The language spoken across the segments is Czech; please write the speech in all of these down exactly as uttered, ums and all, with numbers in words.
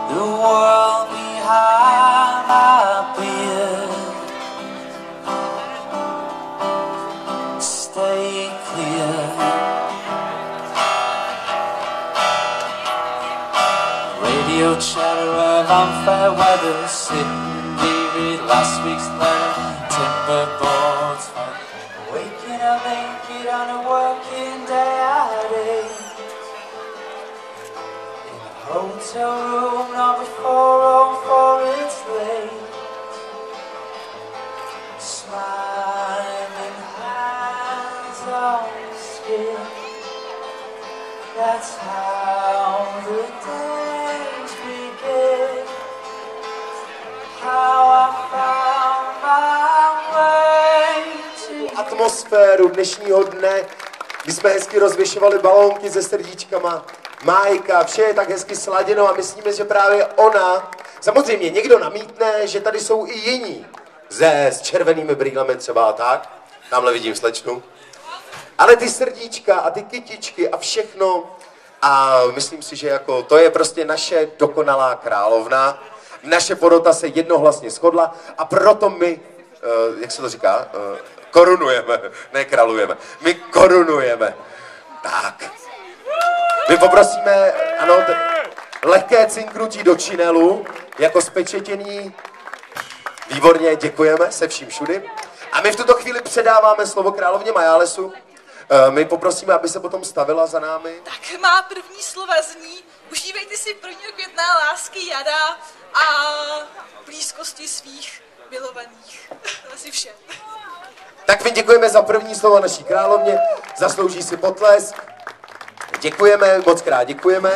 the world behind my beard. Stay clear. Radio chatter of unfair weather, sitting reread last week's letter, timber boards, waking up naked on a working day at eight. Hotel room number four oh four, it's late. Smiling hands on skin. That's how the days begin. How I found my way to atmosféru dnešního dne. My jsme hezky rozvěšovali balónky se srdíčkama. Majka, vše je tak hezky sladěno a myslíme, že právě ona, samozřejmě někdo namítne, že tady jsou i jiní, ze, s červenými brýlemi třeba a tak, tamhle vidím slečnu, ale ty srdíčka a ty kytičky a všechno a myslím si, že jako to je prostě naše dokonalá královna, naše porota se jednohlasně shodla a proto my, uh, jak se to říká, uh, korunujeme, ne králujeme, my korunujeme, tak. My poprosíme, ano, lehké cinknutí do činelu, jako spečetění. Výborně, děkujeme se vším všudy. A my v tuto chvíli předáváme slovo královně Majálesu. My poprosíme, aby se potom stavila za námi. Tak má první slova zní, užívejte si prvního května lásky jada a blízkosti svých milovaných. Asi vše. Tak my děkujeme za první slovo naší královně, zaslouží si potlesk. Děkujeme, moc krát děkujeme.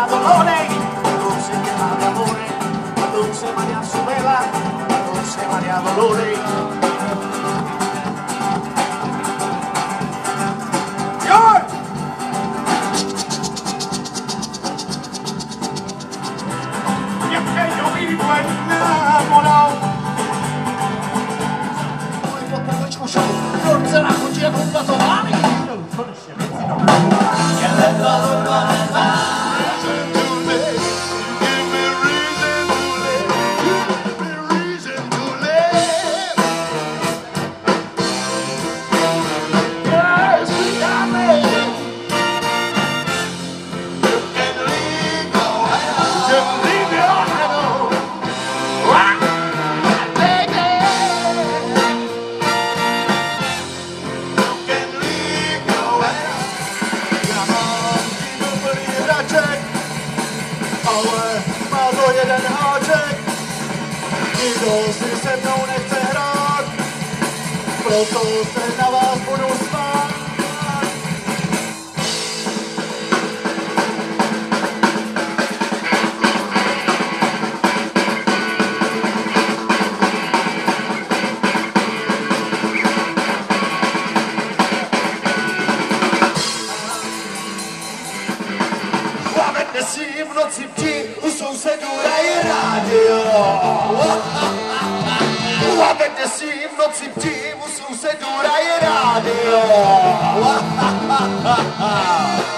Nikdo si se mnou nechce hrát, proto se na vás budu smát. Plavete si v noci pti, u sousedů hraje rádio. Plavete si v noci pti, u sousedů hraje rádio.